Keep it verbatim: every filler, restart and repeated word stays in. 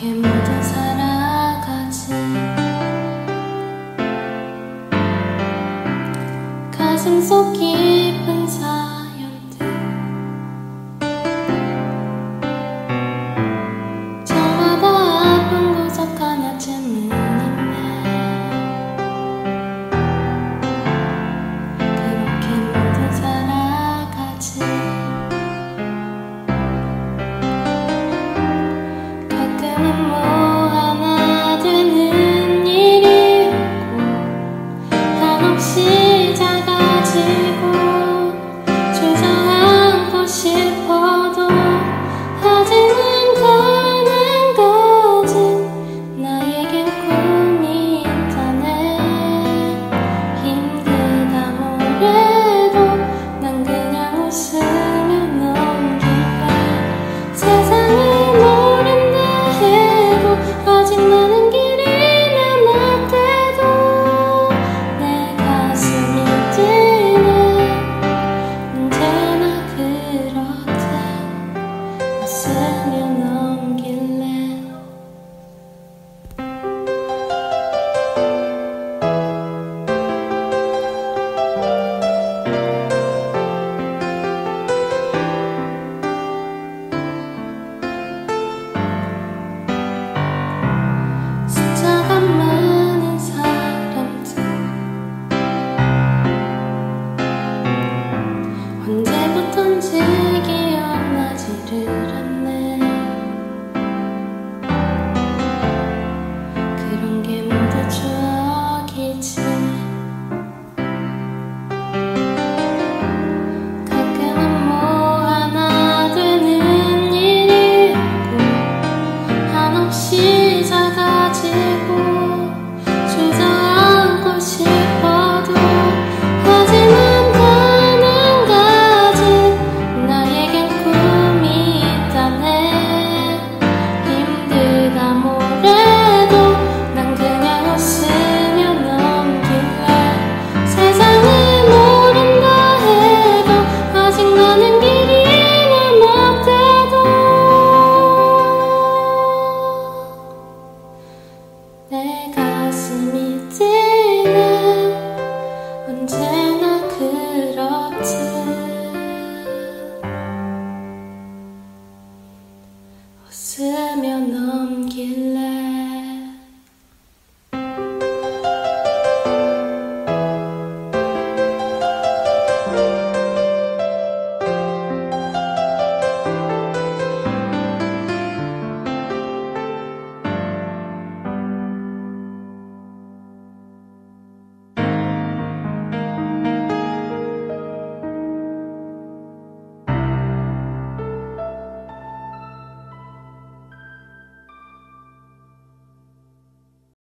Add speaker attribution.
Speaker 1: 그렇게 모두 살아가지. 가슴속 깊은 사연들 저마다 아픈 구석 하나쯤은 있네. 그렇게 모두 살아가지. 가끔은 뭐 하나 되는 일이 있고 한없이 작아지고 주저앉고 싶어도 하지는 가는 거지. 나에겐 꿈이 있다네. 힘들다 뭐래도 난 그냥 웃으며 넘길래. 세상이 모른다 해도 아직 많은 길이 남았대도 내 가슴이 뛰네. 언제나 그렇듯 웃으며